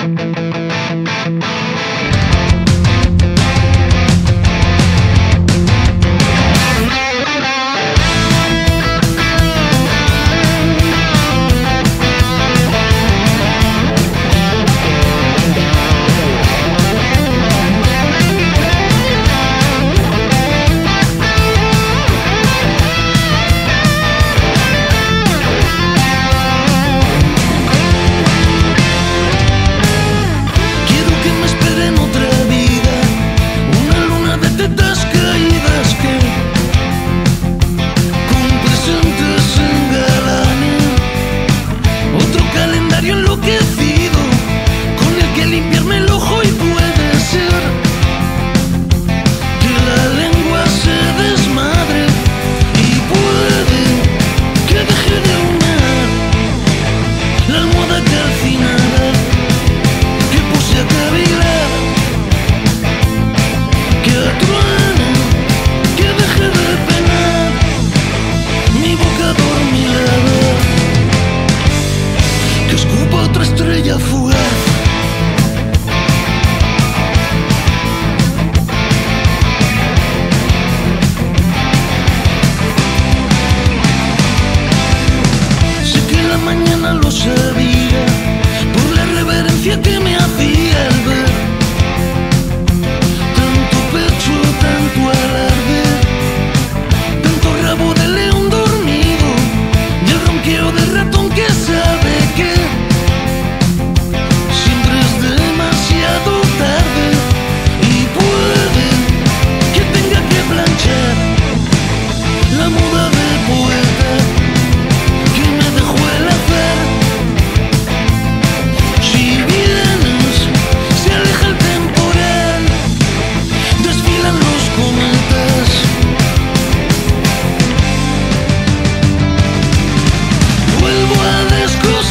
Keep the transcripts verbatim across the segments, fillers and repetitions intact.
Vuelvo a descubrir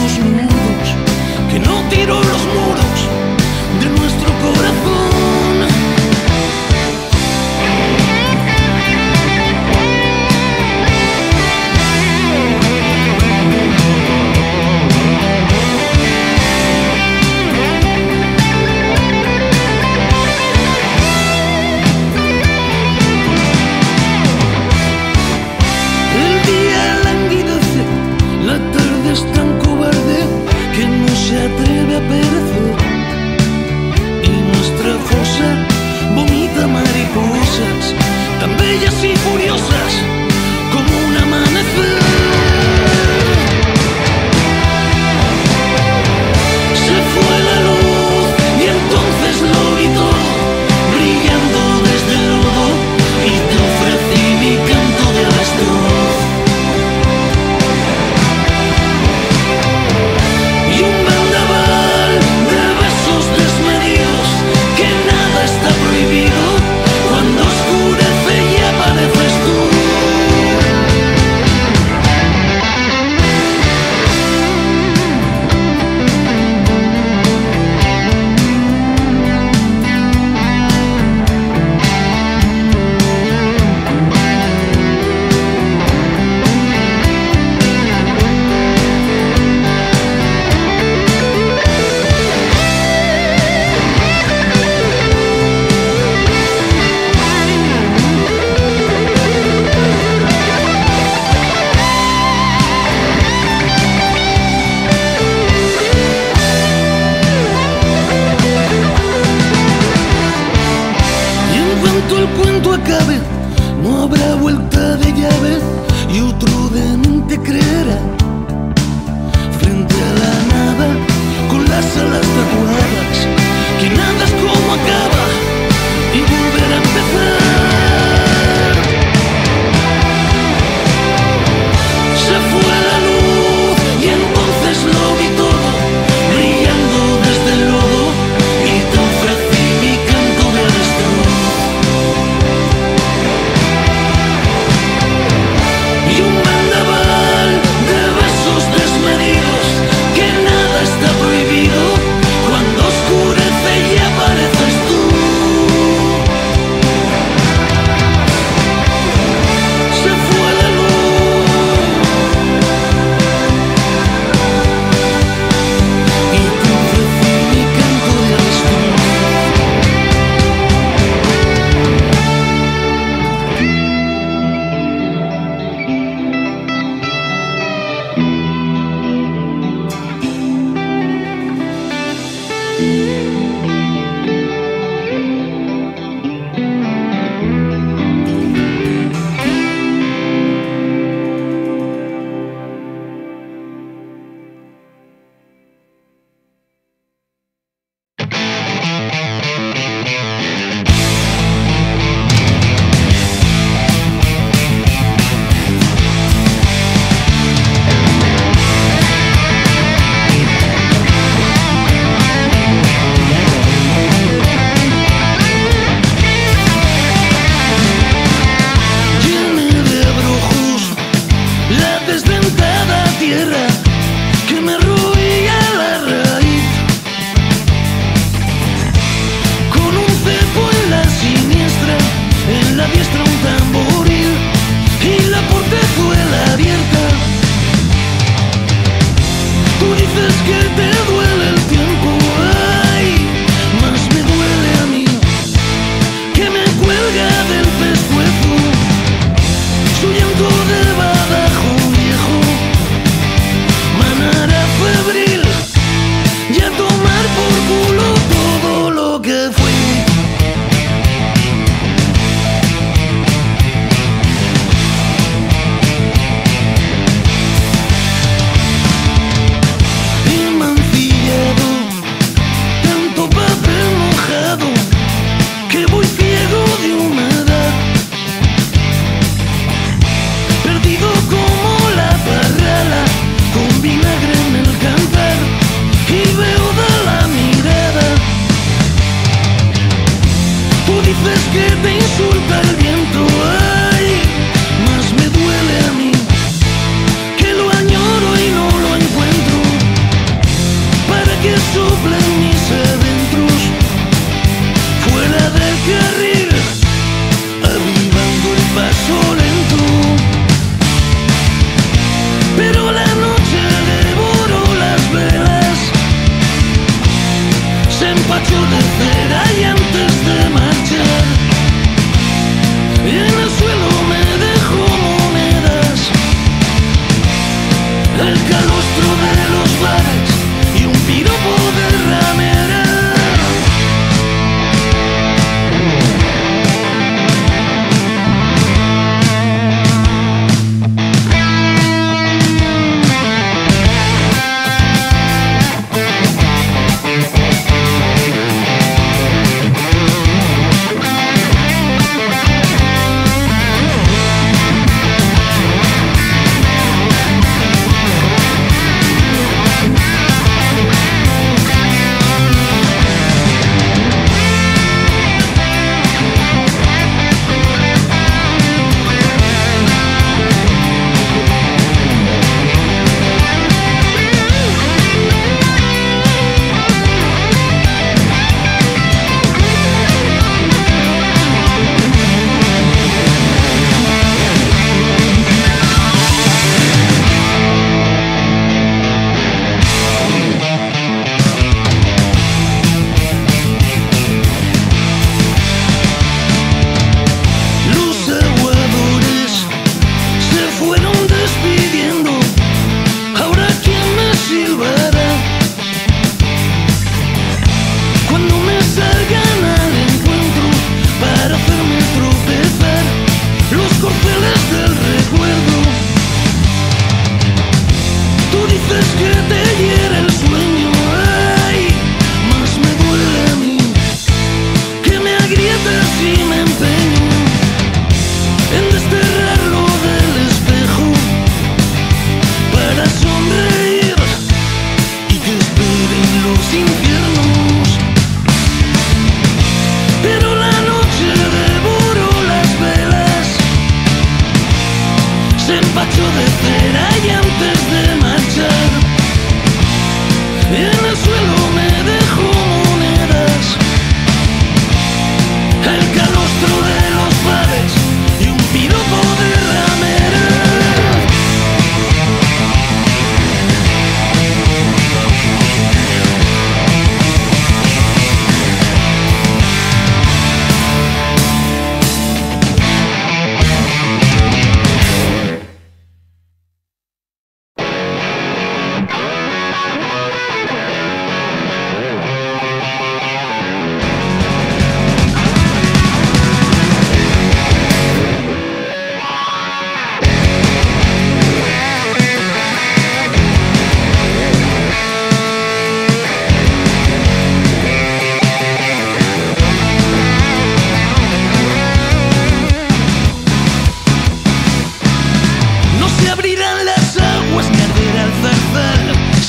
los nudos, que no tiró los muros de nuestro corazón. El día languidece, la tarde es tan cobarde que no se atreve a perecer, y nuestra fosa vomita mariposas tan bellas y furiosas como un amanecer. Se fue la luz y entonces lo vi todo, brillando desde el lodo, y te ofrecí mi canto de avestruz. Y un vendaval de besos desmedidos, que nada está prohibido cuando oscurece y apareces tú. Y en cuanto el cuento acabe, no habrá vuelta de llave, y otro demente creerá frente a la nada con las alas tatuadas, que nada es como acaba y volver a empezar. Se fue la luz y entonces lo vi todo, brillando desde el lodo, y te ofrecí mi canto de avestruz. Y un vendaval de besos desmedidos, que nada está prohibido cuando oscurece y apareces tú. Se fue la luz y te ofrecí mi canto de avestruz. Llené de abrojos la desdentada tierra que me roía la raíz, con un cepo en la siniestra, en la diestra un tamboril y la portezuela abierta. Tú dices que te duele el tiempo, ay, más me duele a mí que me cuelga del pescuezo su llanto de badajo viejo, manera febril, y a tomar por culo todo lo que fui. Emancipación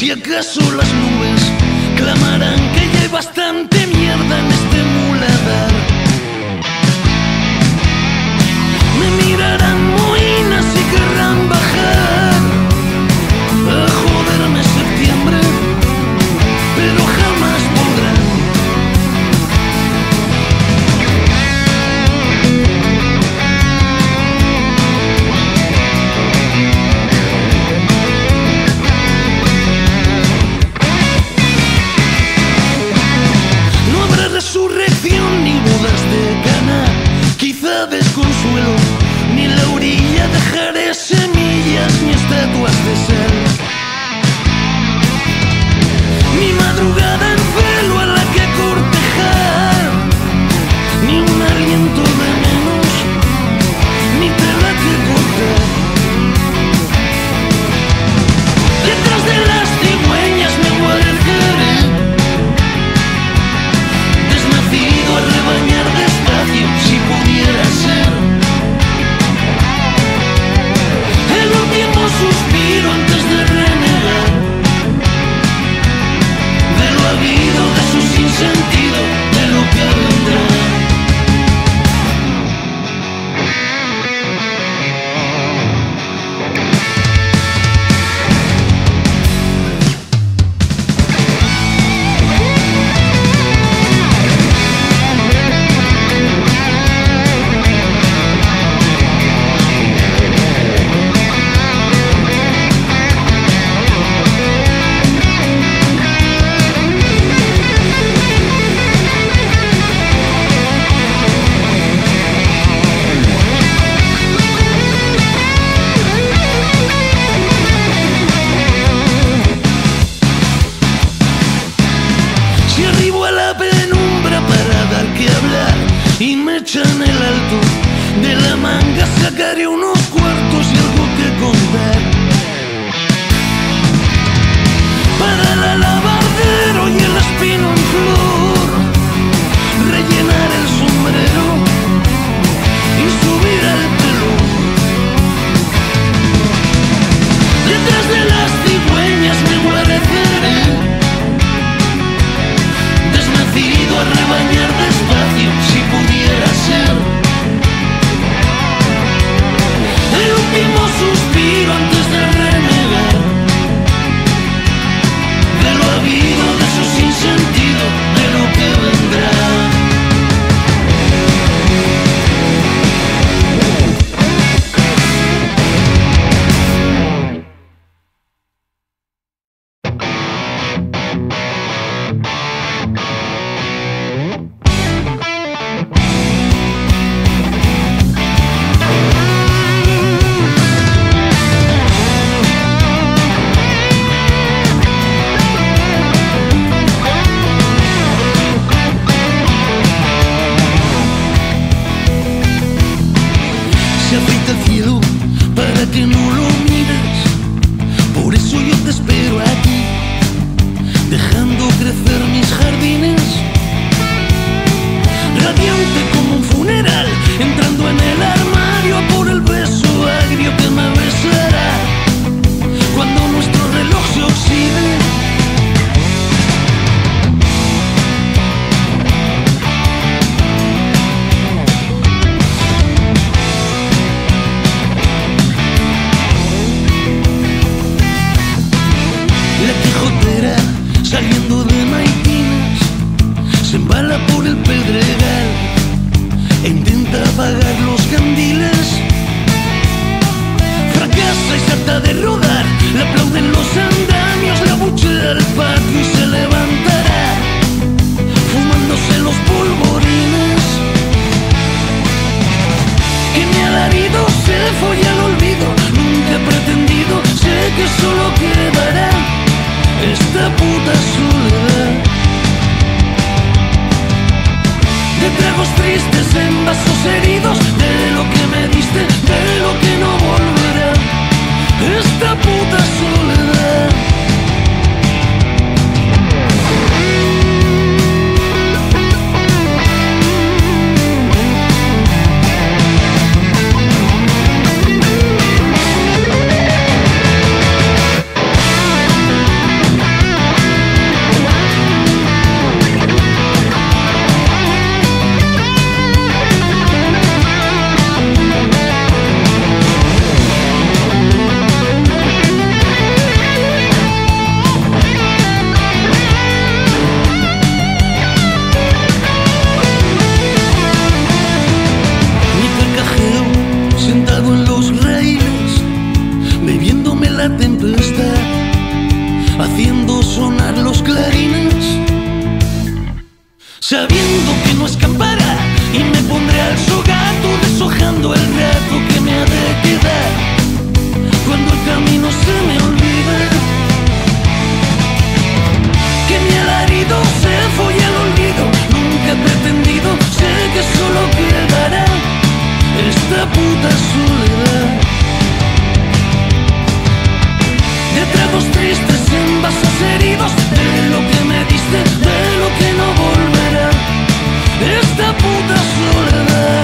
Si acaso las nubes clamarán que ya hay bastante mierda en este muladar. Me mirarán moinas y querrán bajar a joderme septiembre, pero jamás podrán. No habrá resurrección ni bodas de Cana, quizá desconsuelo, ni en la orilla dejaré semillas ni estatuas de sal. Ni madrugada en velo a la que cortejar, ni un aliento de menos, ni tela que cortar. Detrás de las cigüeñas me guareceré, desnacido a rebañar despacio si pudiera ser. El último suspiro antes de renegar de lo habido, de su sinsentido, de lo que vendrá. Si arribo a la penumbra para dar que hablar y me echan el alto, de la manga sacaré unos cuartos y algo que contar. Para el alabardero y el espino en flor, rellenar el sombrero y subir al telón. Detrás de las cigüeñas me guareceré, desnacido a rebañar despacio si pudiera ser. El último suspiro antes de renegar de lo habido, de su sinsentido, de lo que vendrá. Se afeita el cielo para que no lo mires, por eso yo te espero aquí, dejando crecer mis jardines. Radiante como un funeral, entrando en el armario a por el beso agrio que me besará cuando nuestro reloj se oxide. La Quijotera, saliendo de Maitines, se embala por el pedregal e intenta apagar los candiles. Fracasa y salta de rodar, le aplauden los andamios, la buchea al patio y se levantará, fumándose los polvorines. Que mi alarido se folla al olvido, nunca he pretendido, sé que solo quedará esta puta soledad de tragos tristes en vasos heridos, de lo que me diste, de lo que no volverá, esta puta soledad. los clarines, sabiendo que no escapará, y me pondré al su gato deshojando el rato que me ha de quedar cuando el camino se me olvide. Que mi alarido se fue al olvido, nunca he pretendido, sé que solo quedará esta puta soledad de tragos tristes en vasos heridos, de lo que me diste, de lo que no volverá esta puta soledad.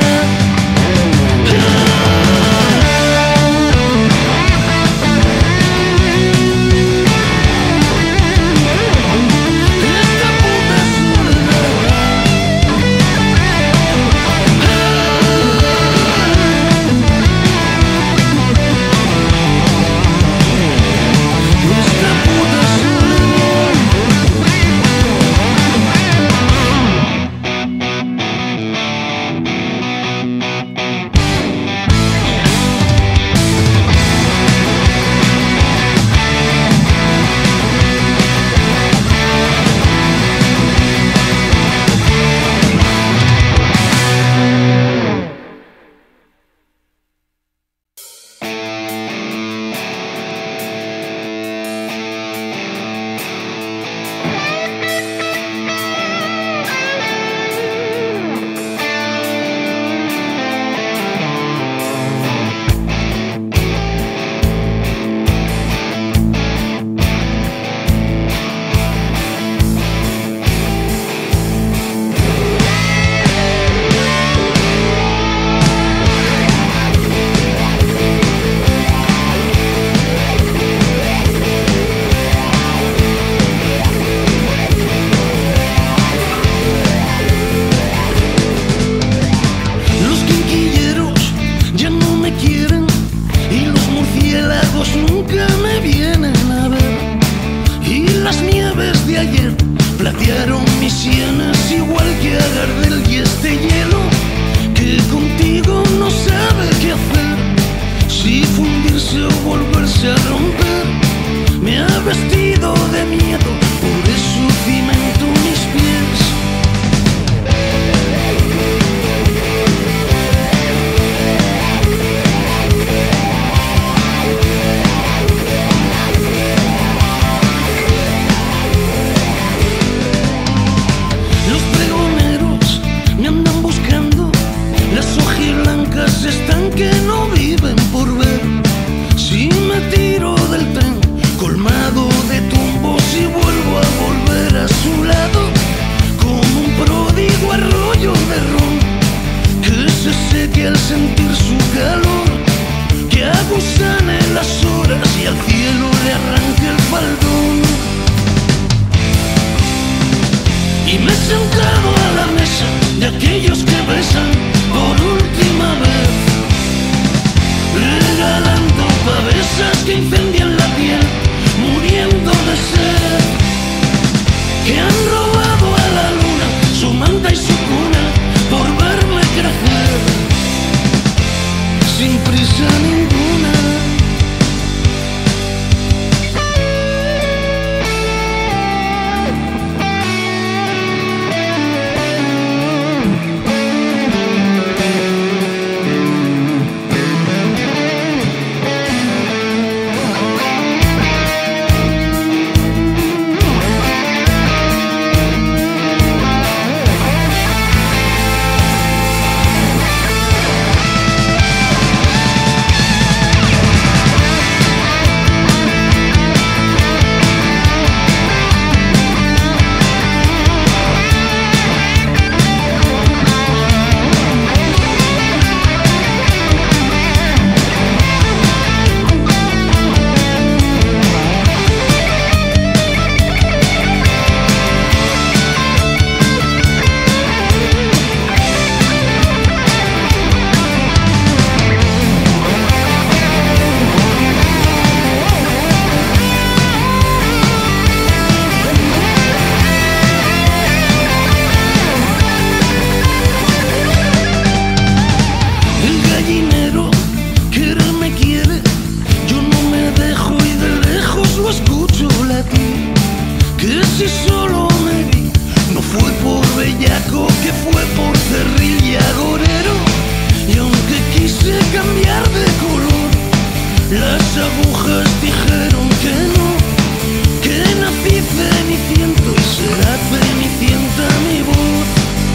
si solo me vi, no fue por bellaco, que fue por cerril y agorero. Y aunque quise cambiar de color, las agujas dijeron que no, que nací ceniciento y será cenicienta mi voz.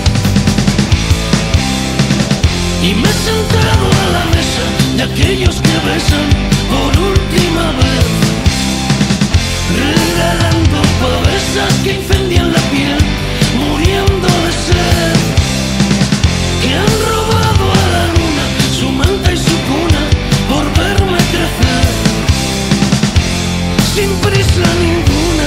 Y me he sentado a la mesa de aquellos que besan por última vez, regalando pavesas que incendian la piel, muriendo de sed, que han robado a la luna su manta y su cuna por verme crecer, sin prisa ninguna.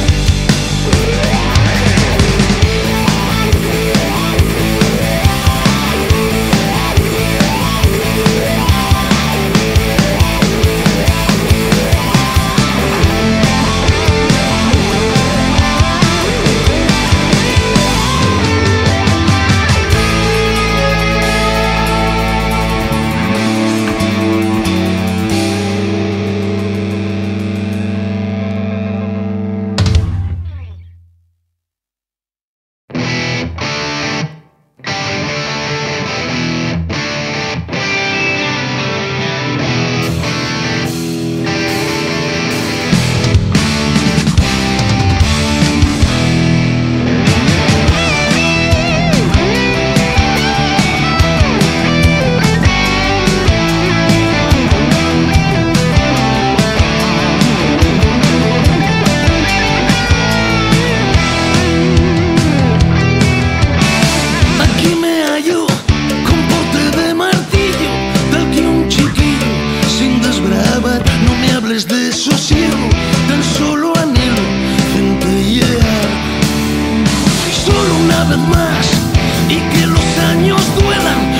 De sosiego, tan solo anhelo centellear. Y solo una vez más, y que los años duelan,